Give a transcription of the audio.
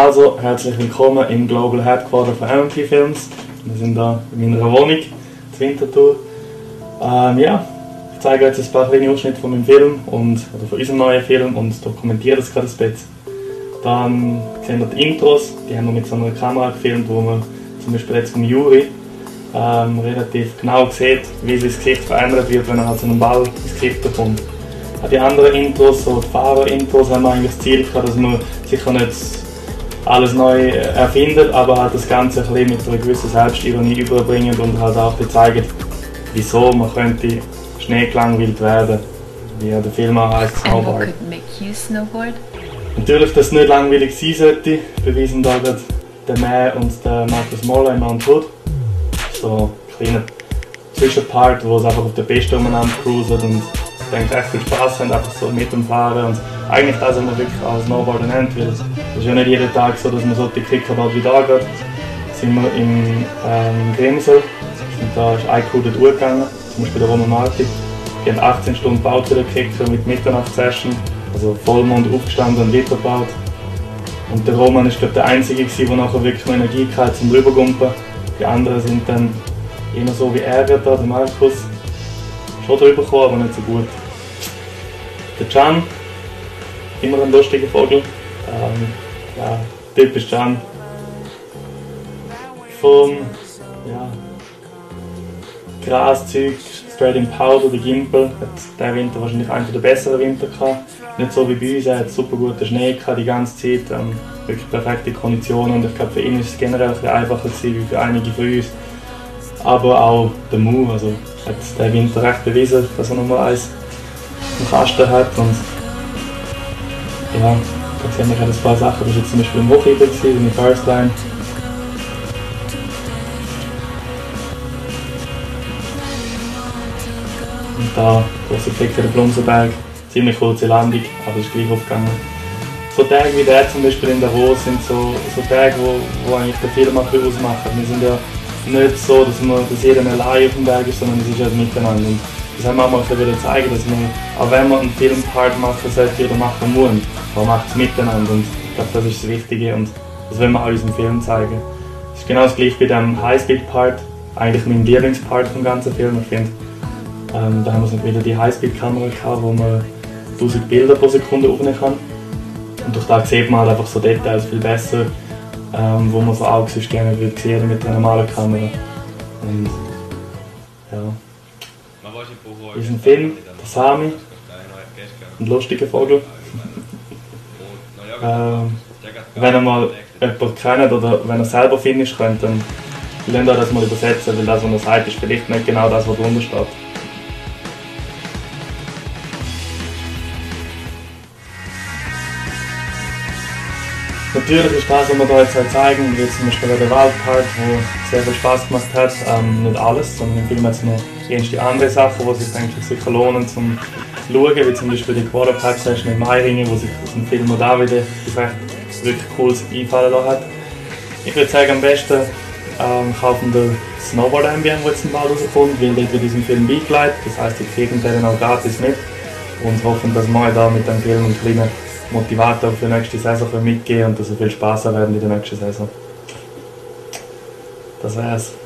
Also, herzlich willkommen im Global Headquarter von MMP Films. Wir sind hier in meiner Wohnung, in Winterthur. Ich zeige jetzt ein paar kleine Ausschnitte von meinem Film oder von unserem neuen Film und dokumentiere das gerade ein bisschen. Dann sehen wir die Intros, die haben wir mit so einer Kamera gefilmt, wo man zum Beispiel jetzt vom Juri relativ genau sieht, wie sich das Gesicht verändert wird, wenn er halt so einen Ball ins Gesicht bekommt. Auch die anderen Intros, so die Fahrer-Intros, haben wir eigentlich das Ziel gehabt, dass man sicher nicht alles neu erfindet, aber halt das Ganze ein bisschen mit einer gewissen Selbstironie überbringen und halt auch zeigen, wieso man könnte schneegelangweilt werden, wie ja der Film auch heisst, Snowboard. And what could make you snowboard? Natürlich, dass es nicht langweilig sein sollte, beweisen da gerade der Mäh und der Markus Moller im Mount Hood. So ein kleiner Zwischenpart, wo es einfach auf der Piste umeinander cruisen und ich denke echt viel Spaß haben, einfach so mit dem Fahren und eigentlich das, was man wirklich als Snowboarder nennt, weil es ist ja nicht jeden Tag so, dass man so die Kickerbad wieder angeht. Sind wir im Grimsel und da ist eine Crew dort durchgegangen, zum Beispiel der Roman Marti. Die haben 18 Stunden gebaut zu der Kicker mit Mitternachtssession, also Vollmond aufgestanden und weitergebaut. Und der Roman ist glaube der Einzige, der nachher wirklich noch Energie hatte zum Rübergumpen. Die anderen sind dann immer so wie er da, der Markus. Schon drüber gekommen, aber nicht so gut. Der Can, immer ein lustiger Vogel. Typisch Can. Vom Graszeug, Straight in Powder, der Gimpel, hat diesen Winter wahrscheinlich einen der besseren Winter gehabt. Nicht so wie bei uns, er hat super guten Schnee gehabt die ganze Zeit, wirklich perfekte Konditionen und ich glaube für ihn ist es generell ein bisschen einfacher gewesen wie für einige von uns. Aber auch der Mu, also hat diesen Winter recht bewiesen, dass er Nummer 1 im Kasten hat und ja, da sehen wir ein paar Sachen, das war jetzt zum Beispiel im Hochhebel in der First Line. Und da, große Fleck der Blumsenberg, ziemlich kurze Landung, aber es ist gleich aufgegangen. So Tage wie der zum Beispiel in Davos sind so Tage, wo eigentlich den Film auch ausmachen. Wir sind ja nicht so, dass jeder allein auf dem Berg ist, sondern es ist ja ein Miteinander. Und das haben wir auch mal wieder zeigen, dass man, auch wenn man einen Filmpart machen sollte oder machen muss, man macht es miteinander. Und ich glaube, das ist das Wichtige und das wollen wir auch in unserem Film zeigen. Es ist genau das gleiche bei dem Highspeed-Part, eigentlich mein Lieblingspart vom ganzen Film. Ich finde, da haben wir wieder die Highspeed-Kamera gehabt, wo man 1000 Bilder pro Sekunde aufnehmen kann. Und durch das sieht man halt einfach so Details viel besser, wo man von Augen sonst gerne würde sehen mit einer normalen Kamera. Und ja. In diesem Film, der Sami, ein lustiger Vogel. Wenn ihr mal jemanden kennt oder wenn ihr selber Finnisch könnt, dann lernt ihr das mal übersetzen, weil das, was er sagt, ist vielleicht nicht genau das, was drunter steht. Natürlich ist das, was wir hier jetzt zeigen, wie zum Beispiel der Waldpark, der sehr viel Spaß gemacht hat, nicht alles, sondern im Film hat es noch die andere Sachen, die sich eigentlich sicher lohnen zum Schauen, wie zum Beispiel die Quarterpark-Session in Meiringen, wo sich aus dem Film auch wieder etwas wirklich Cooles einfallen lassen hat. Ich würde sagen, am besten kaufen wir Snowboard Ambient, das jetzt bald rauskommt, weil dort wird diesem Film beigeleitet, das heisst, die kriegen den auch gratis mit und hoffen, dass wir da mit dem Film einen kleinen Motivator für die nächste Saison mitgeben und dass wir viel Spaß haben werden in der nächsten Saison. Das wär's.